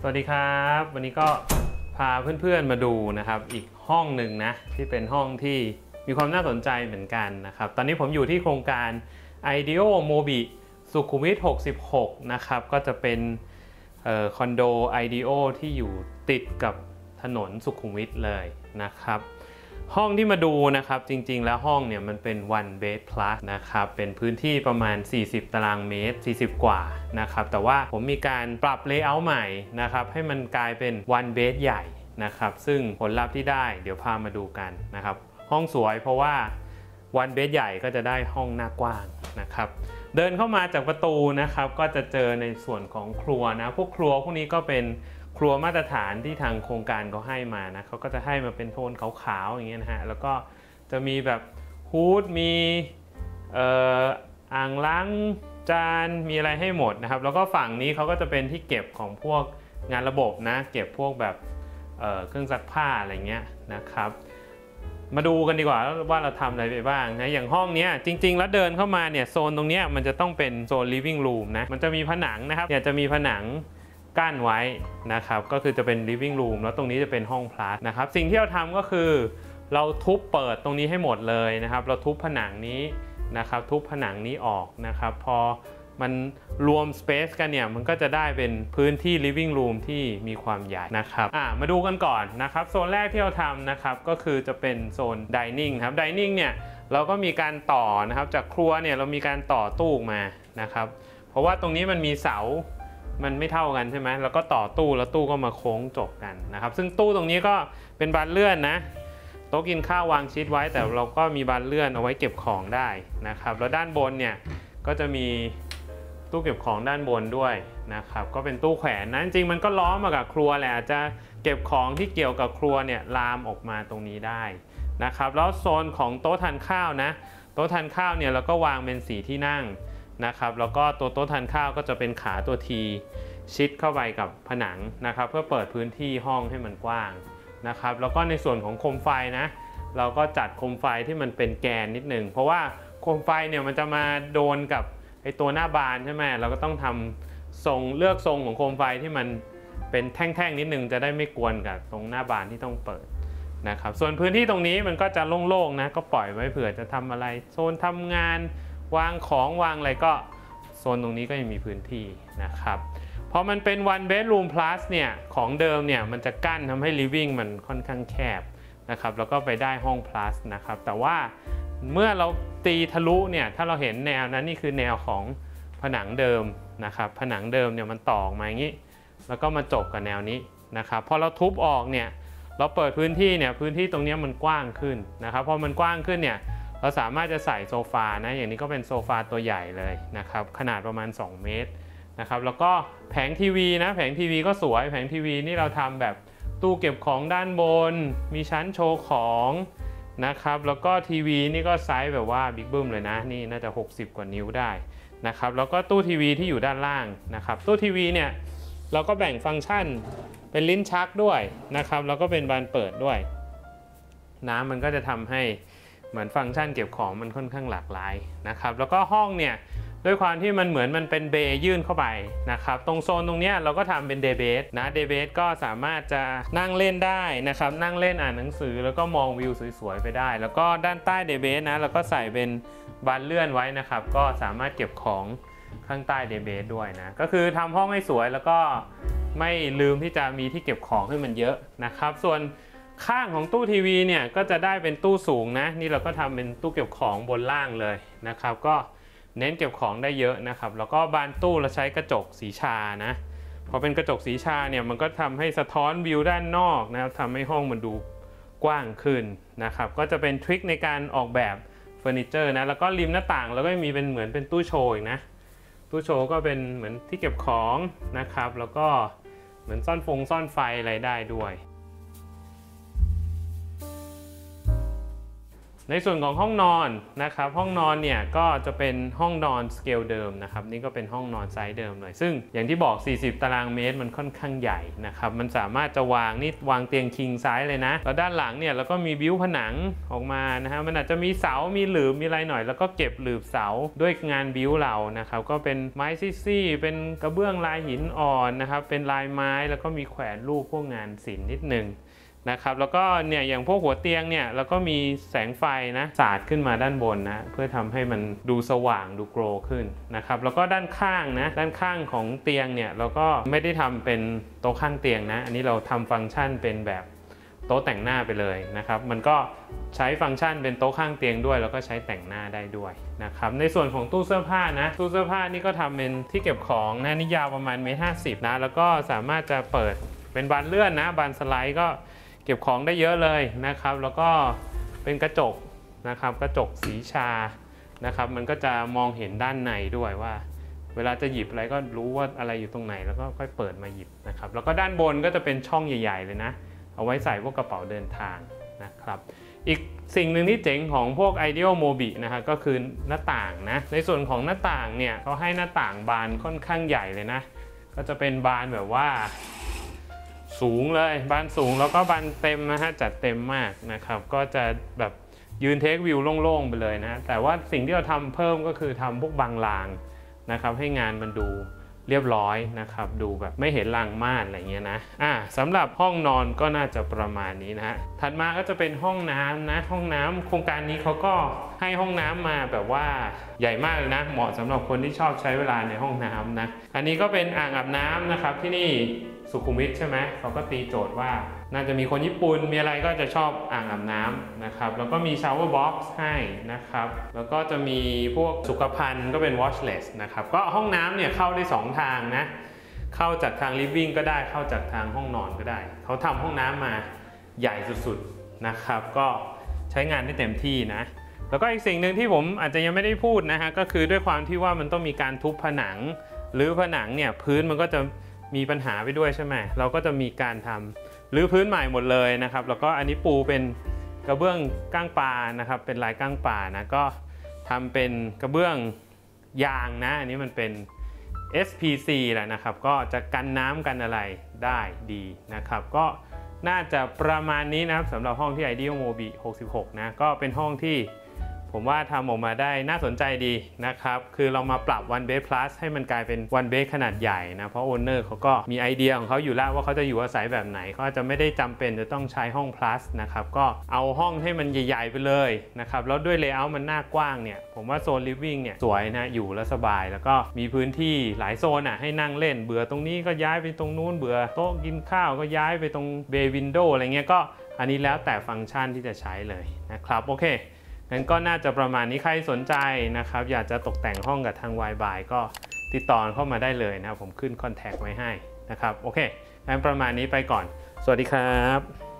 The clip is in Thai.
สวัสดีครับวันนี้ก็พาเพื่อนๆมาดูนะครับอีกห้องหนึ่งนะที่เป็นห้องที่มีความน่าสนใจเหมือนกันนะครับตอนนี้ผมอยู่ที่โครงการ IDEO Mobi สุขุมวิท66นะครับก็จะเป็นคอนโด IDEO ที่อยู่ติดกับถนนสุขุมวิทเลยนะครับห้องที่มาดูนะครับจริงๆแล้วห้องเนี่ยมันเป็น one bed plus นะครับเป็นพื้นที่ประมาณ40ตารางเมตร40กว่านะครับแต่ว่าผมมีการปรับ layout ใหม่นะครับให้มันกลายเป็น one bed ใหญ่นะครับซึ่งผลลัพธ์ที่ได้เดี๋ยวพามาดูกันนะครับห้องสวยเพราะว่า one bed ใหญ่ก็จะได้ห้องหน้ากว้างนะครับเดินเข้ามาจากประตูนะครับก็จะเจอในส่วนของครัวนะพวกครัวพวกนี้ก็เป็นครัวมาตรฐานที่ทางโครงการเขาให้มานะเขาก็จะให้มาเป็นโทนขาวๆอย่างเงี้ยนะฮะแล้วก็จะมีแบบฮูดมีอ่างล้างจานมีอะไรให้หมดนะครับแล้วก็ฝั่งนี้เขาก็จะเป็นที่เก็บของพวกงานระบบนะเก็บพวกแบบเครื่องซักผ้าอะไรเงี้ยนะครับมาดูกันดีกว่าว่าเราทำอะไรไปบ้างนะอย่างห้องนี้จริงๆแล้วเดินเข้ามาเนี่ยโซนตรงนี้มันจะต้องเป็นโซน living room นะมันจะมีผนังนะครับอยากจะมีผนังกั้นไว้นะครับก็คือจะเป็น living room แล้วตรงนี้จะเป็นห้องพลัสนะครับสิ่งที่เราทำก็คือเราทุบเปิดตรงนี้ให้หมดเลยนะครับเราทุบผนังนี้นะครับทุบผนังนี้ออกนะครับพอมันรวม space กันเนี่ยมันก็จะได้เป็นพื้นที่ living room ที่มีความใหญ่นะครับมาดูกันก่อนนะครับโซนแรกที่เราทำนะครับก็คือจะเป็นโซน dining ครับ dining เนี่ยเราก็มีการต่อนะครับจากครัวเนี่ยเรามีการต่อตู้มานะครับเพราะว่าตรงนี้มันมีเสามันไม่เท่ากันใช่ไหมแล้วก็ต่อตู้แล้วตู้ก็มาโค้งจบกันนะครับซึ่งตู้ตรงนี้ก็เป็นบานเลื่อนนะโต๊ะกินข้าววางชิดไว้แต่เราก็มีบานเลื่อนเอาไว้เก็บของได้นะครับแล้วด้านบนเนี่ยก็จะมีตู้เก็บของด้านบนด้วยนะครับก็เป็นตู้แขวนนะจริงมันก็ล้อมมากับครัวแหละอาจจะเก็บของที่เกี่ยวกับครัวเนี่ยลามออกมาตรงนี้ได้นะครับแล้วโซนของโต๊ะทานข้าวนะโต๊ะทานข้าวเนี่ยเราก็วางเป็น4ที่นั่งนะครับแล้วก็ตัวโต๊ะทานข้าวก็จะเป็นขาตัวทีชิดเข้าไปกับผนังนะครับเพื่อเปิดพื้นที่ห้องให้มันกว้างนะครับแล้วก็ในส่วนของโคมไฟนะเราก็จัดโคมไฟที่มันเป็นแกนนิดนึงเพราะว่าโคมไฟเนี่ยมันจะมาโดนกับไอตัวหน้าบานใช่ไหมเราก็ต้องทำทรงเลือกทรงของโคมไฟที่มันเป็นแท่งๆนิดนึงจะได้ไม่กวนกับตรงหน้าบานที่ต้องเปิดนะครับส่วนพื้นที่ตรงนี้มันก็จะโล่งๆนะก็ปล่อยไว้เผื่อจะทำอะไรโซนทำงานวางของวางอะไรก็โซนตรงนี้ก็ยังมีพื้นที่นะครับพอมันเป็น one bedroom plus เนี่ยของเดิมเนี่ยมันจะกั้นทำให้ living มันค่อนข้างแคบนะครับแล้วก็ไปได้ห้อง plus นะครับแต่ว่าเมื่อเราตีทะลุเนี่ยถ้าเราเห็นแนวนั้นนี่คือแนวของผนังเดิมนะครับผนังเดิมเนี่ยมันต่อออกมาอย่างนี้แล้วก็มาจบกับแนวนี้นะครับพอเราทุบออกเนี่ยเราเปิดพื้นที่เนี่ยพื้นที่ตรงนี้มันกว้างขึ้นนะครับพอมันกว้างขึ้นเนี่ยเราสามารถจะใส่โซฟานะอย่างนี้ก็เป็นโซฟาตัวใหญ่เลยนะครับขนาดประมาณ2 เมตรนะครับแล้วก็แผงทีวีนะแผงทีวีก็สวยแผงทีวีนี่เราทำแบบตู้เก็บของด้านบนมีชั้นโชว์ของนะครับแล้วก็ทีวีนี่ก็ไซส์แบบว่าบิ๊กบึ้มเลยนะนี่น่าจะ60 กว่านิ้วได้นะครับแล้วก็ตู้ทีวีที่อยู่ด้านล่างนะครับตู้ทีวีเนี่ยเราก็แบ่งฟังก์ชันเป็นลิ้นชักด้วยนะครับแล้วก็เป็นบานเปิดด้วยน้ำมันก็จะทำให้เหมือนฟังก์ชันเก็บของมันค่อนข้างหลากหลายนะครับแล้วก็ห้องเนี่ยด้วยความที่มันเหมือนมันเป็นเบย์ยื่นเข้าไปนะครับตรงโซนตรงนี้เราก็ทำเป็นเดย์เบสนะเดย์เบสก็สามารถจะนั่งเล่นได้นะครับนั่งเล่นอ่านหนังสือแล้วก็มองวิวสวยๆไปได้แล้วก็ด้านใต้เดย์เบสนะเราก็ใส่เป็นบานเลื่อนไว้นะครับก็สามารถเก็บของข้างใต้เดย์เบสด้วยนะก็คือทำห้องให้สวยแล้วก็ไม่ลืมที่จะมีที่เก็บของให้มันเยอะนะครับส่วนข้างของตู้ทีวีเนี่ยก็จะได้เป็นตู้สูงนะนี่เราก็ทำเป็นตู้เก็บของบนล่างเลยนะครับก็เน้นเก็บของได้เยอะนะครับแล้วก็บานตู้เราใช้กระจกสีชานะพอเป็นกระจกสีชาเนี่ยมันก็ทำให้สะท้อนวิวด้านนอกนะครับทำให้ห้องมันดูกว้างขึ้นนะครับก็จะเป็นทริคในการออกแบบเฟอร์นิเจอร์นะแล้วก็ริมหน้าต่างเราก็มีเป็นเหมือนเป็นตู้โชว์อีกนะตู้โชว์ก็เป็นเหมือนที่เก็บของนะครับแล้วก็เหมือนซ่อนไฟอะไรได้ด้วยในส่วนของห้องนอนนะครับห้องนอนเนี่ยก็จะเป็นห้องนอนสเกลเดิมนะครับนี่ก็เป็นห้องนอนไซส์เดิมเลยซึ่งอย่างที่บอก40ตารางเมตรมันค่อนข้างใหญ่นะครับมันสามารถจะวางเตียงคิงไซส์เลยนะแล้วด้านหลังเนี่ยเราก็มีบิวผนังออกมานะฮะมันอาจจะมีเสามีหลืบมีอะไรหน่อยแล้วก็เก็บหลืบเสาด้วยงานบิวเรานะครับก็เป็นไม้ซี่ๆเป็นกระเบื้องลายหินอ่อนนะครับเป็นลายไม้แล้วก็มีแขวนรูปพวกงานศิลป์นิดนึงนะครับแล้วก็เนี่ยอย่างพวกหัวเตียงเนี่ยแล้วก็มีแสงไฟนะสาดขึ้นมาด้านบนนะเพื่อทำให้มันดูสว่างดูโกลว์ขึ้นนะครับแล้วก็ด้านข้างนะด้านข้างของเตียงเนี่ยเราก็ไม่ได้ทำเป็นโต๊ะข้างเตียงนะอันนี้เราทำฟังก์ชันเป็นแบบโต๊ะแต่งหน้าไปเลยนะครับมันก็ใช้ฟังก์ชันเป็นโต๊ะข้างเตียงด้วยแล้วก็ใช้แต่งหน้าได้ด้วยนะครับในส่วนของตู้เสื้อผ้านะตู้เสื้อผ้านี่ก็ทำเป็นที่เก็บของนะนี่ยาวประมาณ1.50 เมตรนะแล้วก็สามารถจะเปิดเป็นบานเลื่อนนะบานสไลด์ก็เก็บของได้เยอะเลยนะครับแล้วก็เป็นกระจกนะครับกระจกสีชานะครับมันก็จะมองเห็นด้านในด้วยว่าเวลาจะหยิบอะไรก็รู้ว่าอะไรอยู่ตรงไหนแล้วก็ค่อยเปิดมาหยิบนะครับแล้วก็ด้านบนก็จะเป็นช่องใหญ่ๆเลยนะเอาไว้ใส่พวกกระเป๋าเดินทางนะครับอีกสิ่งหนึ่งที่เจ๋งของพวก Ideal Mobi นะครับก็คือหน้าต่างนะในส่วนของหน้าต่างเนี่ยเขาให้หน้าต่างบานค่อนข้างใหญ่เลยนะก็จะเป็นบานแบบว่าสูงเลยบานสูงแล้วก็บานเต็มนะฮะจัดเต็มมากนะครับก็จะแบบยืนเทควิวโล่งๆไปเลยนะแต่ว่าสิ่งที่เราทำเพิ่มก็คือทำพวกบางรางนะครับให้งานมันดูเรียบร้อยนะครับดูแบบไม่เห็นรางม่านอะไรเงี้ยนะสำหรับห้องนอนก็น่าจะประมาณนี้นะฮะถัดมาก็จะเป็นห้องน้ำนะห้องน้ำโครงการนี้เขาก็ให้ห้องน้ำมาแบบว่าใหญ่มากเลยนะเหมาะสำหรับคนที่ชอบใช้เวลาในห้องน้ำนะอันนี้ก็เป็นอ่างอาบน้ำนะครับที่นี่สุขุมวิทใช่ไหมเขาก็ตีโจทย์ว่าน่าจะมีคนญี่ปุ่นมีอะไรก็จะชอบอ่างอาบน้ำนะครับแล้วก็มีชาวเวอร์บ็อกซ์ให้นะครับแล้วก็จะมีพวกสุขภัณฑ์ก็เป็น watchless นะครับก็ห้องน้ำเนี่ยเข้าได้2ทางนะเข้าจากทาง living ก็ได้เข้าจากทางห้องนอนก็ได้เขาทำห้องน้ำมาใหญ่สุดๆนะครับก็ใช้งานได้เต็มที่นะแล้วก็อีกสิ่งหนึ่งที่ผมอาจจะยังไม่ได้พูดนะฮะก็คือด้วยความที่ว่ามันต้องมีการทุบผนังหรือผนังเนี่ยพื้นมันก็จะมีปัญหาไปด้วยใช่ไหมเราก็จะมีการทำรื้อพื้นใหม่หมดเลยนะครับแล้วก็อันนี้ปูเป็นกระเบื้องก้างปลานะครับเป็นลายก้างปลานะก็ทำเป็นกระเบื้องยางนะอันนี้มันเป็น SPC แหละนะครับก็จะกันน้ำกันอะไรได้ดีนะครับก็น่าจะประมาณนี้นะครับสำหรับห้องที่ Ideal Mobi 66นะก็เป็นห้องที่ผมว่าทำออกมาได้น่าสนใจดีนะครับคือเรามาปรับ One Bed Plus ให้มันกลายเป็น One Bed ขนาดใหญ่นะเพราะ Owner เขาก็มีไอเดียของเขาอยู่แล้วว่าเขาจะอยู่อาศัยแบบไหนเขาจะไม่ได้จำเป็นจะต้องใช้ห้อง Plus นะครับก็เอาห้องให้มันใหญ่ๆไปเลยนะครับแล้วด้วย Layout มันหน้ากว้างเนี่ยผมว่าโซน Living เนี่ยสวยนะอยู่แล้วสบายแล้วก็มีพื้นที่หลายโซนให้นั่งเล่นเบื่อตรงนี้ก็ย้ายไปตรงนู้นเบื่อโต๊ะกินข้าวก็ย้ายไปตรง Bay Window อะไรเงี้ยก็อันนี้แล้วแต่ฟังก์ชันที่จะใช้เลยนะครับโอเคงั้นก็น่าจะประมาณนี้ใครสนใจนะครับอยากจะตกแต่งห้องกับทาง Y-By ก็ติดต่อเข้ามาได้เลยนะครับผมขึ้นคอนแทคไว้ให้นะครับโอเคงั้นประมาณนี้ไปก่อนสวัสดีครับ